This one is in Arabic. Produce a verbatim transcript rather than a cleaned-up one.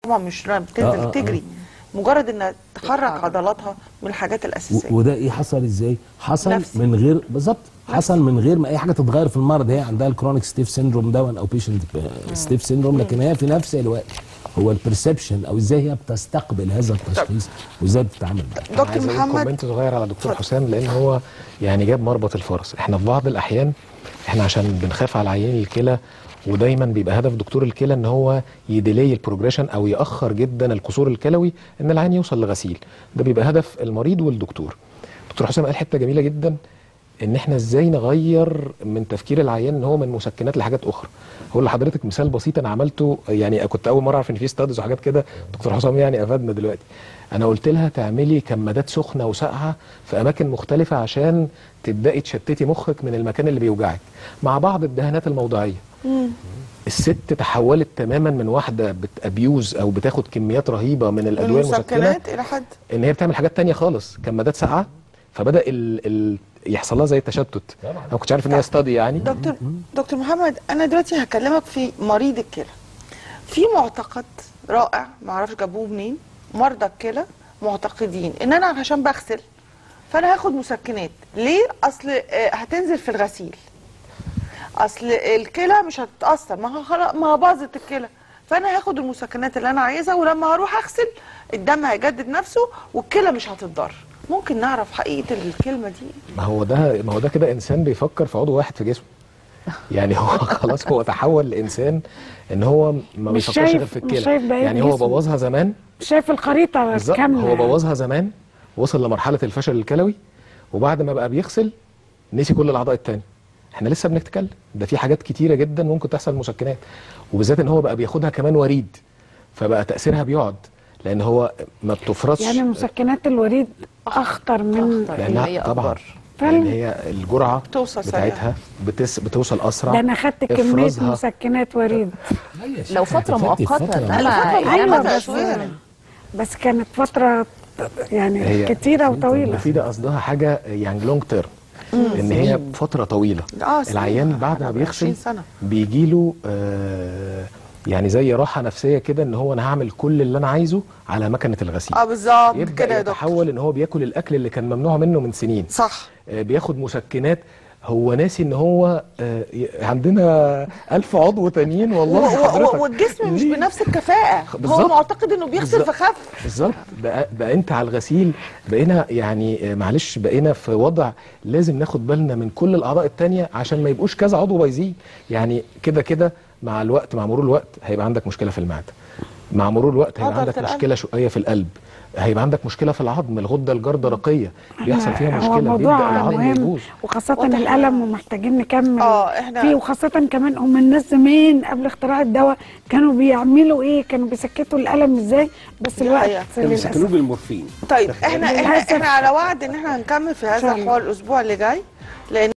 طبعا مش بتنزل آه آه تجري، مجرد انها تحرك عضلاتها من الحاجات الاساسيه. وده ايه حصل ازاي؟ حصل نفسي. من غير بالظبط، حصل من غير ما اي حاجه تتغير في المرض. هي عندها الكرونيك ستيف سيندروم ده او بيشنت ستيف سيندروم، لكن هي في نفس الوقت هو البرسبشن او ازاي هي بتستقبل هذا التشخيص وازاي بتتعامل معاه. دكتور محمد كومنت صغير على دكتور حسام، لان هو يعني جاب مربط الفرس. احنا في بعض الاحيان احنا عشان بنخاف على عيان الكلى، ودايما بيبقى هدف دكتور الكلى ان هو يديلي البروجريشن او ياخر جدا القصور الكلوي ان العيان يوصل لغسيل. ده بيبقى هدف المريض والدكتور. دكتور حسام قال حته جميله جدا، ان احنا ازاي نغير من تفكير العيان ان هو من مسكنات لحاجات اخرى. هقول لحضرتك مثال بسيط انا عملته، يعني كنت اول مره اعرف ان في ستادز وحاجات كده، دكتور حسام يعني افادنا دلوقتي. انا قلت لها تعملي كمادات سخنه وساقعه في اماكن مختلفه عشان تبداي تشتتي مخك من المكان اللي بيوجعك مع بعض الدهانات الموضعيه. مم. الست تحولت تماما من واحده بتابيوز او بتاخد كميات رهيبه من الادويه المسكنه الى حد ان هي بتعمل حاجات تانية خالص، كمادات ساقعه، فبدا ال ال يحصل لها زي التشتت. انا ما كنتش عارف ان هي ستادي يعني. دكتور دكتور محمد، انا دلوقتي هكلمك في مريض الكلى. في معتقد رائع ما اعرفش جابوه منين، مرضى الكلى معتقدين ان انا عشان بغسل فانا هاخد مسكنات. ليه؟ اصل هتنزل في الغسيل، اصل الكلى مش هتتاثر، ما خلاص ما باظت الكلى، فانا هاخد المسكنات اللي انا عايزها، ولما هروح اغسل الدم هيجدد نفسه والكلى مش هتتضر. ممكن نعرف حقيقه الكلمه دي؟ ما هو ده ما هو ده كده انسان بيفكر في عضو واحد في جسمه. يعني هو خلاص هو تحول لانسان ان هو ما بيفكرش غير في الكلى. يعني هو بوظها زمان، مش شايف الخريطه كامله. هو بوظها زمان، وصل لمرحله الفشل الكلوي، وبعد ما بقى بيغسل نسي كل الاعضاء الثانيه. احنا لسه بنتكلم، ده في حاجات كتيره جدا ممكن تحصل مسكنات، وبالذات ان هو بقى بياخدها كمان وريد، فبقى تاثيرها بيقعد لان هو ما بتفرزش. يعني مسكنات الوريد اخطر من لانها طبعا لان هي الجرعه بتوصل بتاعتها بتس بتوصل اسرع. ده انا خدت كميه مسكنات وريد لو فتره مؤقته. انا ايوه بس, بس كانت فتره يعني كتيره وطويله. المفيده قصدها حاجه يعني لونج تيرم، ان هي فتره طويله. العيان بعد ما بيغسل بيجي له آه يعني زي راحه نفسيه كده، ان هو انا هعمل كل اللي انا عايزه على مكنه الغسيل. اه بالظبط كده يبدا يتحول ان هو بياكل الاكل اللي كان ممنوع منه من سنين. صح. آه بياخد مسكنات، هو ناسي ان هو آه عندنا ألف عضو تانيين والله حضرتك، والجسم مش بنفس الكفاءه. هو معتقد انه بيغسل فخف. بالظبط. بقى, بقى انت على الغسيل بقينا يعني معلش بقينا في وضع لازم ناخد بالنا من كل الاعضاء التانيه عشان ما يبقوش كذا عضو بايظين. يعني كده كده مع الوقت، مع مرور الوقت هيبقى عندك مشكله في المعده، مع مرور الوقت هيبقى عندك مشكله شقيه في القلب، هيبقى عندك مشكله في العظم، الغده الجردرقيه بيحصل فيها مشكله، بيبدا العظم يبوظ، وخاصه الالم، ومحتاجين نكمل اه احنا فيه. وخاصه كمان هم الناس زمان قبل اختراع الدواء كانوا بيعملوا ايه؟ كانوا بيسكتوا الالم ازاي؟ بس الوقت بيسكتوه بالمورفين. طيب احنا احنا, احنا على وعد ان احنا هنكمل في هذا الحوار الاسبوع اللي جاي، لان